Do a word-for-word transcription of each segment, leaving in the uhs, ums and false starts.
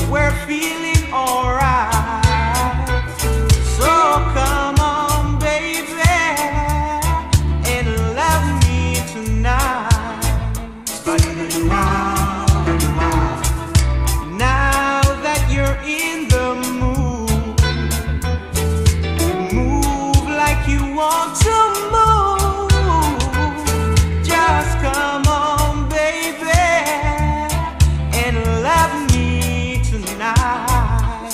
we're feeling alright. So come on, baby, and love me tonight. Now that you're in the mood, move like you want to move. Just come on, baby, and love me tonight.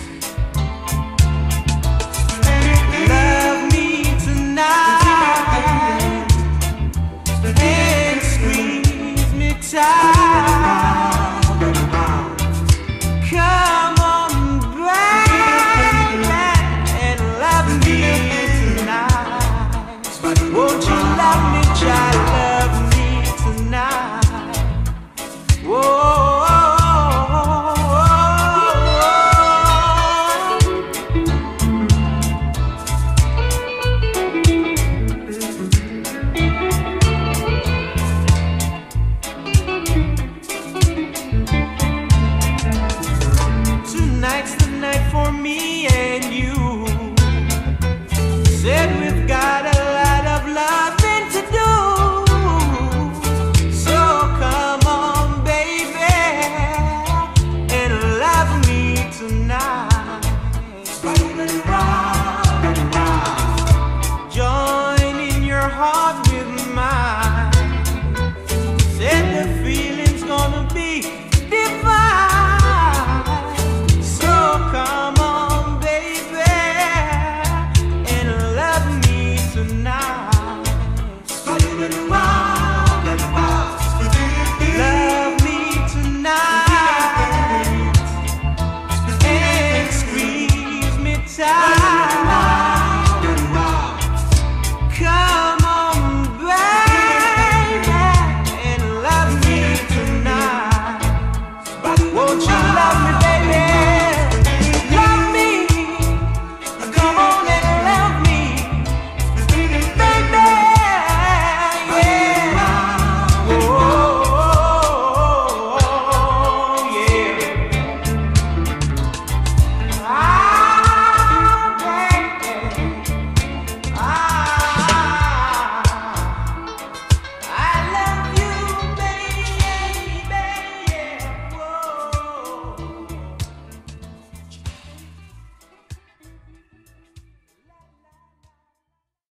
Love me tonight and squeeze me tight.